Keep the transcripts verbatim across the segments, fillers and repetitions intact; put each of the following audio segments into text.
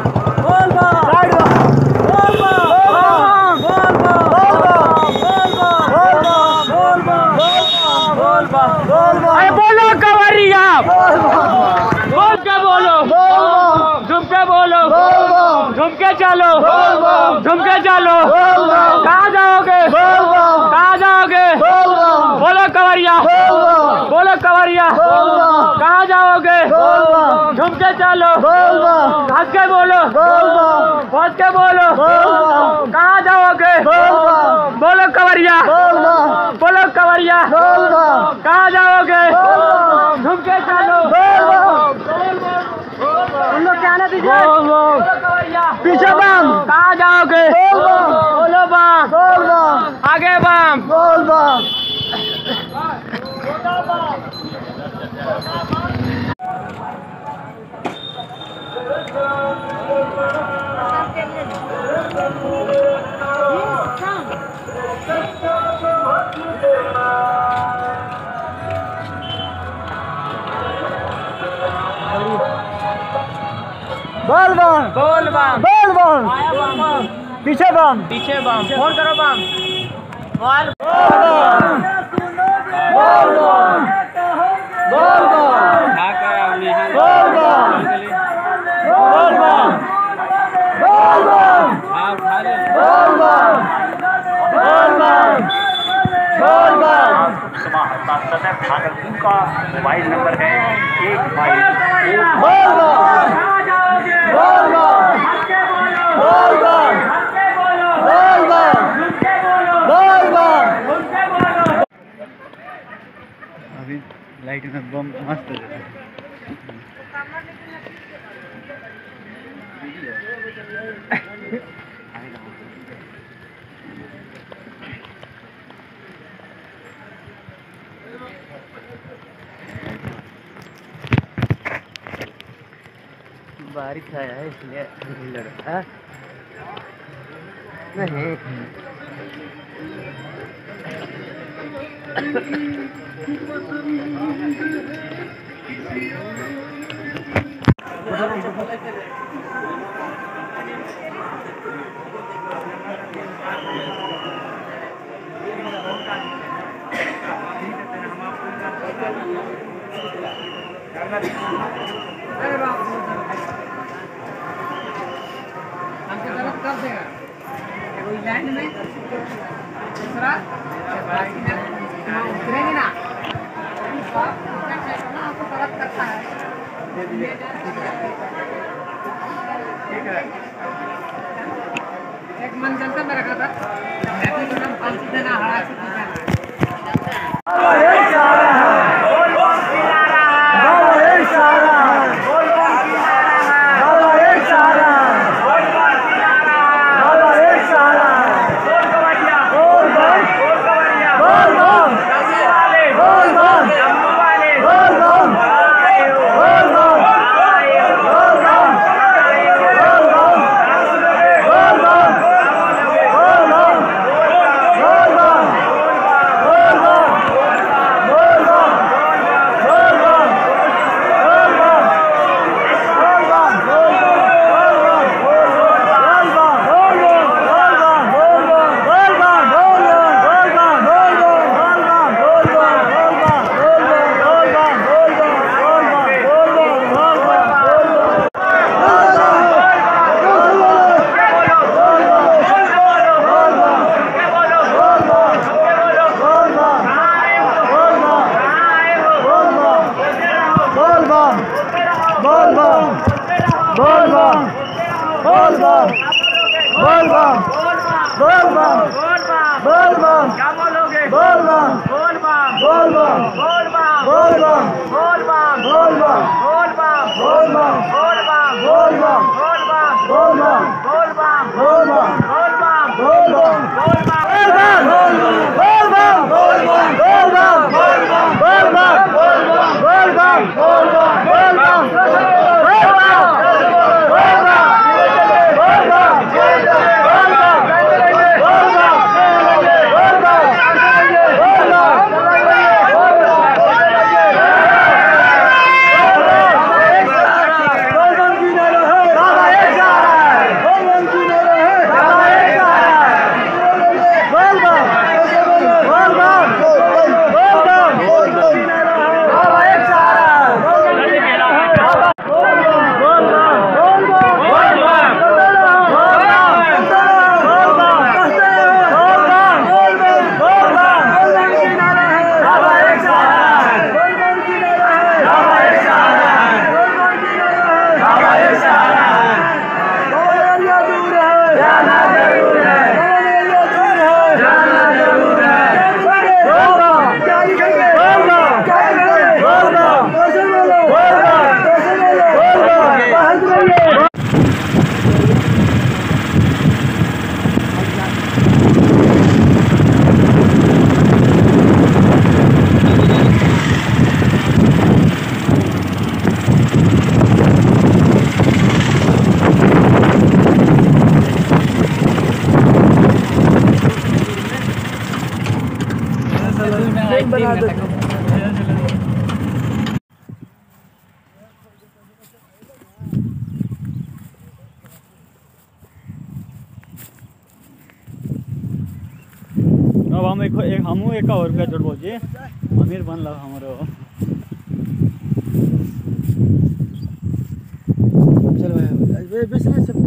बोलो कवरिया, बोल के बोलो, झुम के बोलो, झुम के चलो, झुम के चलो। कहाँ जाओगे, कहाँ जाओगे? बोलो कवरिया, बोलो कवरिया, कहाँ जाओगे? झुम के चलो, हंस के बोलो, हंस के बोलो। कहाँ जाओगे? बोलो कवरिया, बोलो कवरिया, कहाँ जाओगे? झुम के चलो। उन लोग क्या ना दीजिए, पीछे बम। कहाँ जाओगे? बोलो बम, आगे बम। बोल बम, बोल बम, बोल बम, आया बम, पीछे बम, पीछे बम। फोन करो बम। बोल बोल बम, बोल बम, बोल बम, बोल बम, बोल बम, बोल बम, बोल बम, बोल बम। भागलपुर का मोबाइल नंबर है एक फाइव बोल बम, बोल बम, बोल बम, बोल बम, बोल बम। अभी लाइट में बम मस्त है। बारिश आया है इसलिए लड़का नहीं हमसे गलत कर देगा कोई लैंड में दूसरा उतरेंगे ना हमको गलत करता है ठीक है एक मन जनता में रखा था पाँच देना हरा से बना दो। अब हम एक एक हमू एक और रुपया जोड़बो जी अमीर बन लग हमरो। चल भाई बिजनेस सब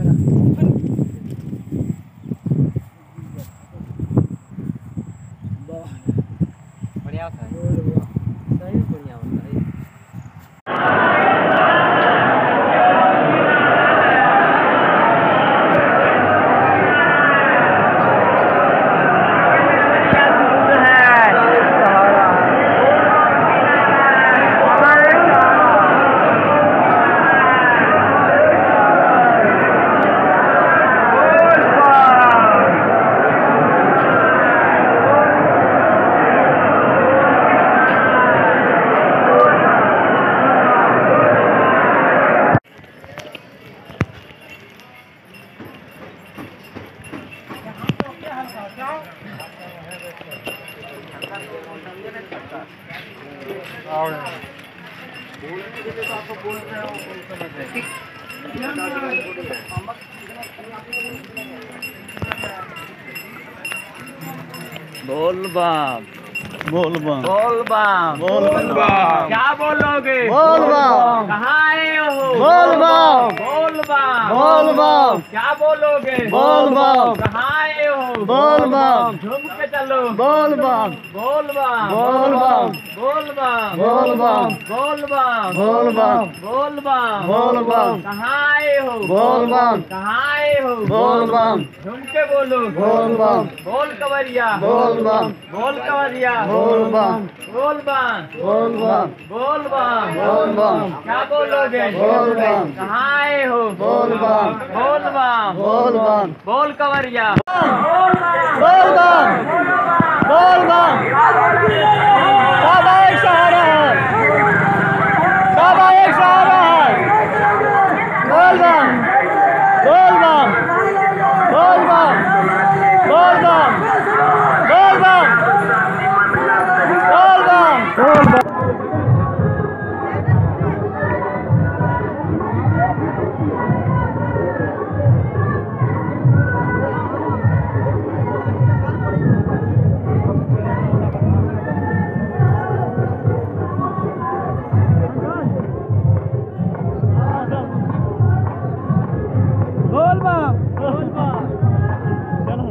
बढ़िया था सही बढ़िया होता है। बोल बम बोल बम बोल बम बोल बम क्या बोलोगे? बोल बम कहाँ आए हो? बोल बम बोल बम बोल बम क्या बोलोगे? बोल बम कहाँ आए हो? बोल बम झूम के चलो। बोल बम बोल बम बोल बम बोल बम बोल बम बोल बम बोल बम बोल बम बोल बम कहाँ आए हो? बोल बम कहाँ आए हो? बोल बम झूम के बोलो। बोल बम बोल कवरिया बोल बम बोल कवरिया बोल बम बोल बम बोल बम बोल बम बोल बम क्या बोलोगे? बोल बम कहाँ आए हो? बोल बम बोल बम बोल बम बोल कवरिया बोल बम बोल बम बाबा एक सहारा है, बाबा एक सहारा है। बोल बम बोल बम बोल बम बोल बम बोल बम बोल बम बोल बम। बोल बम बोल बम चलो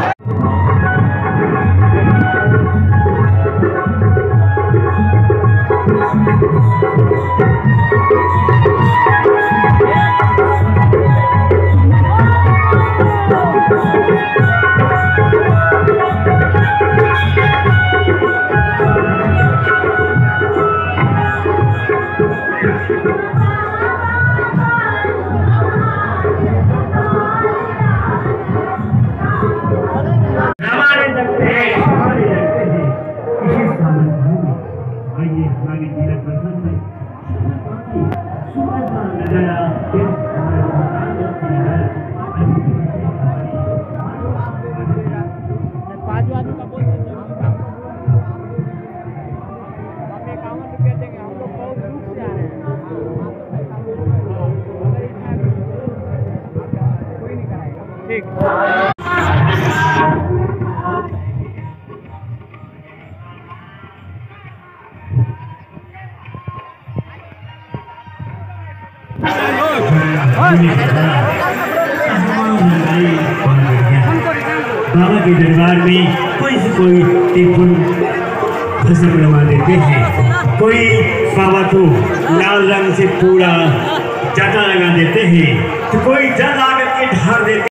बाबा के दरबार में कोई से कोई टिफिन फसल बनवा देते हैं, कोई बाबा को लाल रंग से पूरा जटा लगा देते हैं, तो कोई जल आकर के ढार देते